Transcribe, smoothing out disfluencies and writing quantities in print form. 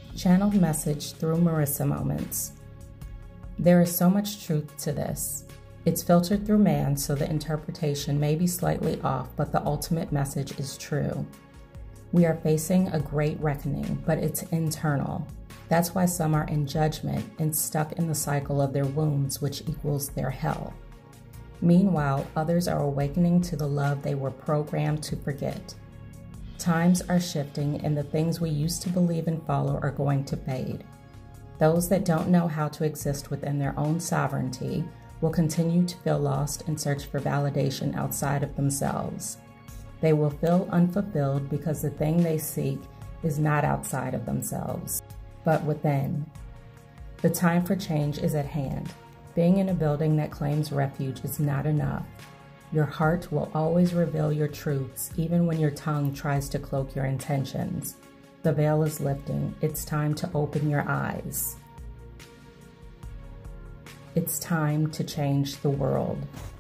Channeled message through Marissa Moments. There is so much truth to this. It's filtered through man, so the interpretation may be slightly off, but the ultimate message is true. We are facing a great reckoning, but it's internal. That's why some are in judgment and stuck in the cycle of their wounds, which equals their hell. Meanwhile, others are awakening to the love they were programmed to forget. Times are shifting, and the things we used to believe and follow are going to fade. Those that don't know how to exist within their own sovereignty will continue to feel lost and search for validation outside of themselves. They will feel unfulfilled because the thing they seek is not outside of themselves, but within. The time for change is at hand. Being in a building that claims refuge is not enough. Your heart will always reveal your truths, even when your tongue tries to cloak your intentions. The veil is lifting. It's time to open your eyes. It's time to change the world.